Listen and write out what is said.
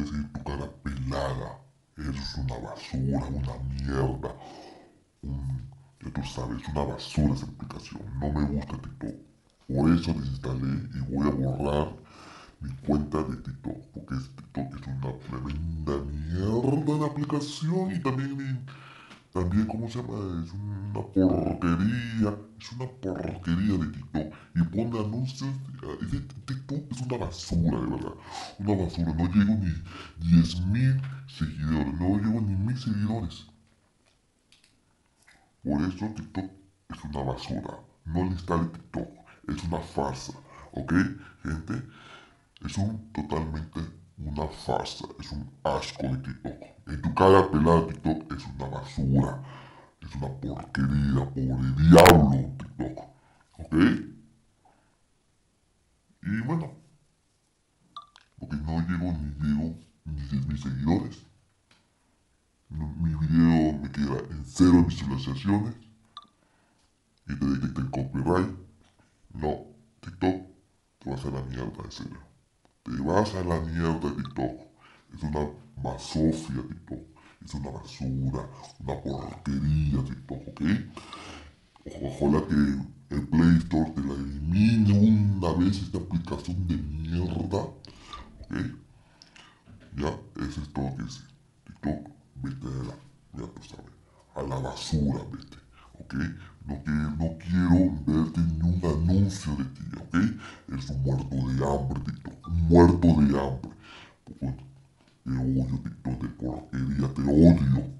decir tu cara pelada. Eres una basura, una mierda. Ya tú sabes, una basura esa aplicación. No me gusta TikTok. Por eso desinstalé y voy a borrar mi cuenta de TikTok. Porque TikTok es una tremenda mierda de aplicación y también, ¿cómo se llama? Es una porquería de TikTok. Y pone anuncios, ese TikTok es una basura, de verdad. Una basura, no llego ni 10.000 seguidores, no llego ni 1.000 seguidores. Por eso TikTok es una basura. No le instale TikTok, es una farsa, ¿ok, gente? Totalmente una farsa, es un asco de TikTok. En tu cara pelada TikTok es una basura, es una porquería, pobre diablo TikTok, ¿ok? Y bueno, porque no llego ni 10.000 seguidores. Mi video me queda en cero visualizaciones y te detecta el copyright. No, TikTok, te vas a la mierda, en serio. Te vas a la mierda, TikTok. Es una basofia, TikTok. Es una basura, una porquería, TikTok, ¿ok? Ojalá que el Play Store te la elimine una vez esta aplicación de mierda, ¿ok? Ya, eso es todo que decir. TikTok, vete a ya tú sabes, a la basura, vete, ¿ok? No quiero verte ni un anuncio de ti, ¿ok? Eres un muerto de hambre, TikTok, un muerto de hambre. Te odio, TikTok de porquería, te odio.